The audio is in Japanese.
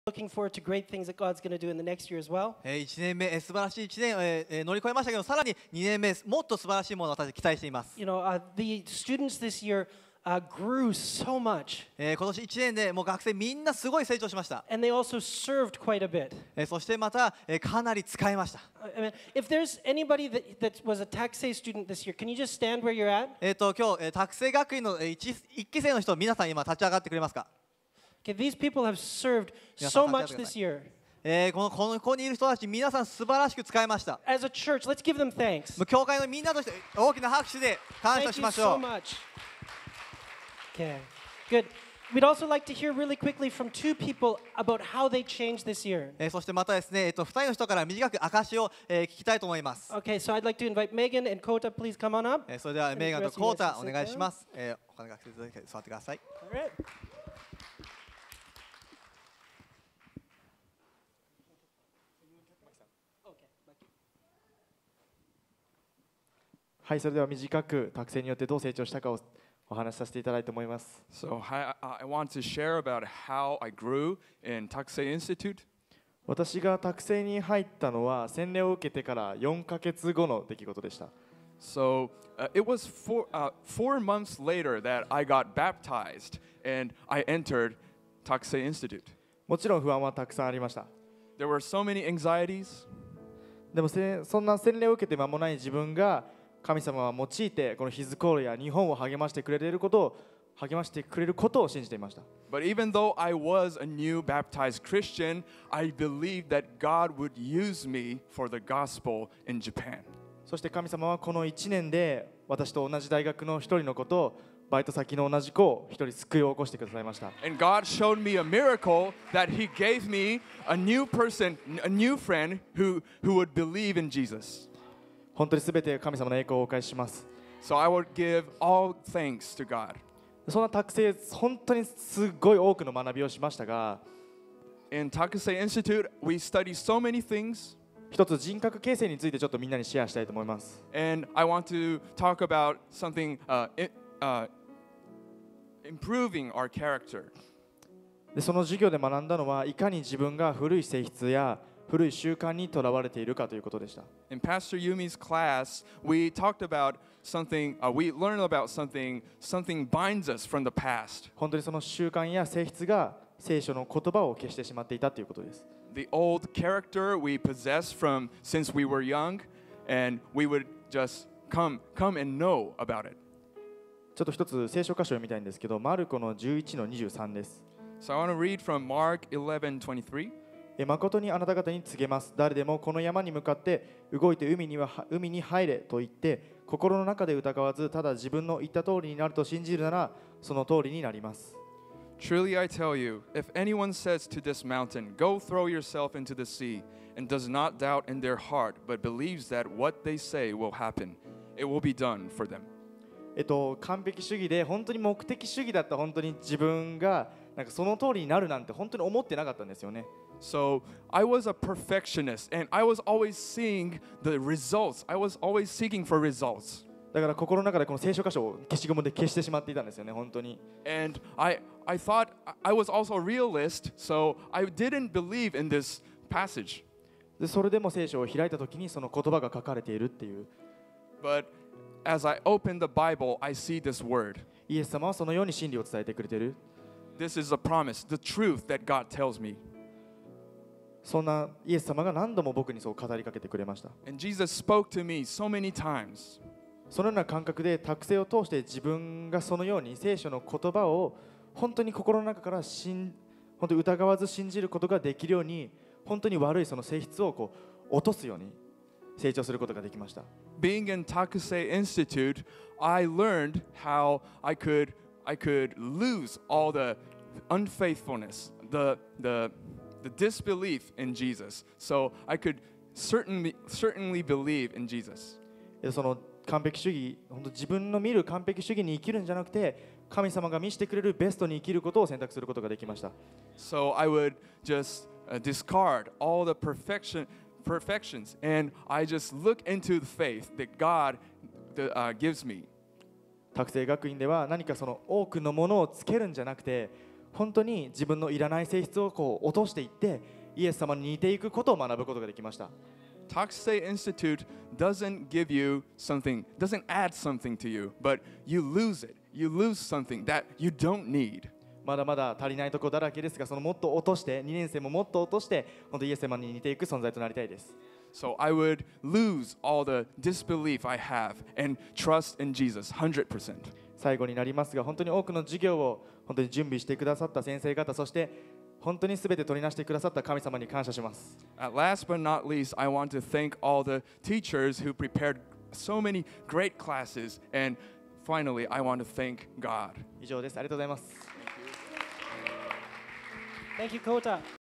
looking forward to great things that God's going to do in the next year as well. 1年目、素晴らしい1年、乗り越えましたけど、さらに2年目、もっと素晴らしいものを私は期待しています。 You know, the students this year grew so much. 今年1年でもう学生みんなすごい成長しました。 And they also served quite a bit. そしてまた、かなり使いました。 I mean, if there's anybody that was a Taksei student this year, can you just stand where you're at? 今日、拓成学院の1期生の人、皆さん今立ち上がってくれますか？ Okay, these people have served so much this year. ここにいる人たち皆さん素晴らしく使いました。 As a church, let's give them thanks. 教会のみんなとして大きな拍手で感謝 Thank し you まし so ょう。 much. Okay, good. We'd also like to hear really quickly from two people about how they changed this year. そしてまたですね、2人の人から短く証を、聞きたいと思います。 Okay, so I'd like to invite Megan and Kota, please come on up. それではメーガンとコータお願いします。他の学生座ってください。 All right. はい、それでは短く拓成によってどう成長したかをお話しさせていただいて思います。 So I want to share about how I grew in Takusei Institute. 私が拓成に入ったのは洗礼を受けてから4ヶ月後の出来事でした。 So it was 4 months later that I got baptized and I entered Takusei Institute. もちろん不安はたくさんありました。 There were so many anxieties. でもそんな洗礼を受けて間もない自分が神様は用いてこのヒズコールや日本を励ましてくれることを信じていました。 But even though I was a new baptized Christian, I believed that God would use me for the gospel in Japan. そして神様はこの1年で私と同じ大学の一人の子とバイト先の同じ子を一人救いを起こしてくださいました。 And God showed me a miracle that He gave me a new person, a new friend who would believe in Jesus. 本当にすべて神様の栄光をお返しします。 So I would give all thanks to God. そんな拓成、本当にすごい多くの学びをしましたが、 In Takusei Institute, we study so many things. 一つ人格形成についてちょっとみんなにシェアしたいと思います。 And I want to talk about something improving our character. でその授業で学んだのはいかに自分が古い性質や古い習慣にとらわれているかということでした。 In Pastor Yumi's class, we talked about something, we learned about something binds us from the past. 本当にその習慣や性質が聖書の言葉を消してしまっていたということです。 The old character we possess from since we were young, and we would just come and know about it. ちょっと一つ聖書箇所を見たいんですけど、マルコの11の23です。 So I want to read from Mark 11:23. 誠にあなた方に告げます。誰でもこの山に向かって動いて海に入れと言って心の中で疑わずただ自分の言った通りになると信じるならその通りになります。 Truly I tell you, if anyone says to this mountain, go throw yourself into the sea, and does not doubt in their heart, but believes that what they say will happen, it will be done for them. 完璧主義で本当に目的主義だった本当に自分がなんかその通りになるなんて本当に思ってなかったんですよね。 So I was a perfectionist and I was always seeing the results. I was always seeking for results. だから心の中でこの聖書箇所を消しゴムで消してしまっていたんですよね、本当に。 And I thought I was also a realist, so I didn't believe in this passage. でそれでも聖書を開いたときにその言葉が書かれているっていう。 But as I open the Bible, I see this word. イエス様はそのように真理を伝えてくれている。 This is a promise, the truth that God tells me. そんなイエス様が何度も僕にそう語りかけてくれました。 And Jesus spoke to me so many times. そのような感覚で託生を通して自分がそのように聖書の言葉を本当に心の中から本当に疑わず信じることができるように本当に悪いその性質を落とすように成長することができました。 Being in Takusei Institute, I learned how I could lose all the unfaithfulness, the disbelief in Jesus. So I could certainly believe in Jesus. その完璧主義、本当自分の見る完璧主義に生きるんじゃなくて、神様が見せてくれるベストに生きることを選択することができました。 So I would just discard all the perfections and I just look into the faith that God gives me. 託生学院では何かその多くのものをつけるんじゃなくて、 本当に自分のいらない性質をこう落としていってイエス様に似ていくことを学ぶことができました。 Takusei Institute doesn't give you something, doesn't add something to you, but you lose it. You lose something that you don't need. まだまだ足りないところだらけですが、そのもっと落として2年生ももっと落として本当イエス様に似ていく存在となりたいです。 So I would lose all the disbelief I have and trust in Jesus 100%. 最後になりますが、本当に多くの授業を本当に準備してくださった先生方、そして本当に全て取りなしてくださった神様に感謝します。 At last but not least, I want to thank all the teachers who prepared so many great classes. And finally, I want to thank God. 以上です。ありがとうございます。 Thank you, Kota.